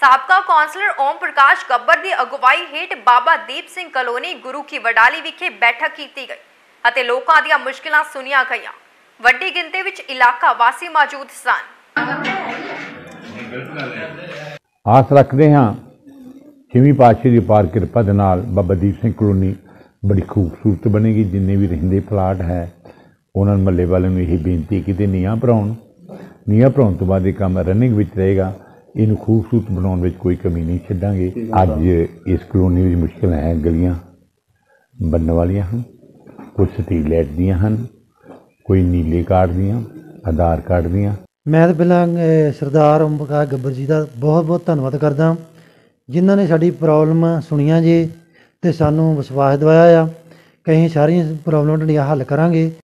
ਸਾਬਕਾ ਕੌਂਸਲਰ ਓਮ ਪ੍ਰਕਾਸ਼ ਗੱਬਰ ਦੀ ਅਗਵਾਈ ਹੇਠ ਬਾਬਾ ਦੀਪ ਸਿੰਘ ਕਲੋਨੀ ਗੁਰੂ ਕੀ ਵਡਾਲੀ ਵਿਖੇ ਬੈਠਕ ਕੀਤੀ ਗਈ ਅਤੇ ਲੋਕਾਂ ਦੀਆਂ ਮੁਸ਼ਕਿਲਾਂ ਸੁਣੀਆਂ ਗਈਆਂ। ਵੱਡੀ ਗਿਣਤੀ ਵਿੱਚ ਇਲਾਕਾ ਵਾਸੀ ਮੌਜੂਦ ਸਨ। ਆਸ ਰੱਖਦੇ ਹਾਂ ਛੇਵੀਂ ਪਾਤਸ਼ਾਹ ਦੀ ਅਪਾਰ ਕਿਰਪਾ ਦੇ ਨਾਲ ਬਾਬਾ ਦੀਪ ਸਿੰਘ ਕਲੋਨੀ ਬੜੀ ਖੂਬਸੂਰਤ ਬਣੇਗੀ। ਜਿੰਨੇ ਵੀ ਰਹਿੰਦੇ ਪਲਾਟ ਹੈ ਉਹਨਾਂ ਨੂੰ ਮਹੱਲੇ ਵਾਲਿਆਂ ਨੂੰ ਇਹ ਬੇਨਤੀ ਕਿਤੇ ਨੀਹਾਂ ਭਰਾਉਣ ਤੋਂ ਬਾਅਦ ਇਹ ਕੰਮ ਰਨਿੰਗ ਵਿੱਚ ਰਹੇਗਾ। ਇਹਨੂੰ ਖੂਬਸੂਰਤ ਬਣਾਉਣ ਵਿੱਚ ਕੋਈ ਕਮੀ ਨਹੀਂ ਛੱਡਾਂਗੇ। ਅੱਜ ਇਸ ਕਲੋਨੀ ਵਿੱਚ ਮੁਸ਼ਕਿਲ ਹੈ, ਗਲੀਆਂ ਬਣਨ ਵਾਲੀਆਂ ਹਨ, ਕੁਝ ਸਟਰੀਟ ਲਾਈਟ ਦੀਆਂ ਹਨ, ਕੋਈ ਨੀਲੇ ਕਾਰਡ ਦੀਆਂ, ਆਧਾਰ ਕਾਰਡ ਦੀਆਂ। मैं तो पहला सरदार ओम प्रकाश गब्बर जी का बहुत बहुत धन्यवाद करदा जिन्होंने साडी प्रॉब्लम सुनिया जी ते सानू विश्वास दवाया आ कि असीं सारियां प्रॉब्लम हल करांगे।